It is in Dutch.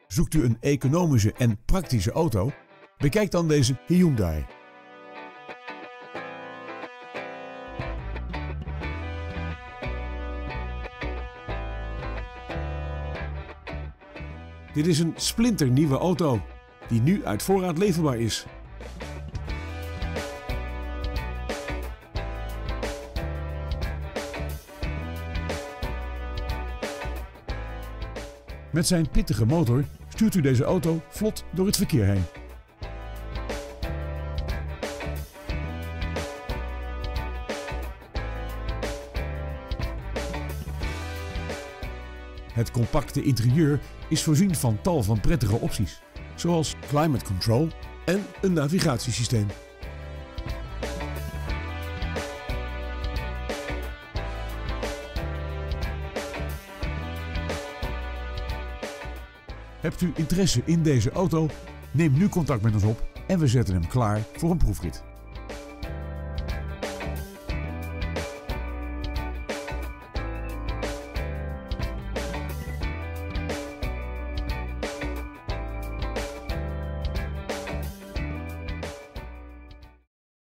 Zoekt u een economische en praktische auto? Bekijk dan deze Hyundai. Dit is een splinternieuwe auto die nu uit voorraad leverbaar is. Met zijn pittige motor stuurt u deze auto vlot door het verkeer heen. Het compacte interieur is voorzien van tal van prettige opties, zoals climate control en een navigatiesysteem. Hebt u interesse in deze auto? Neem nu contact met ons op en we zetten hem klaar voor een proefrit.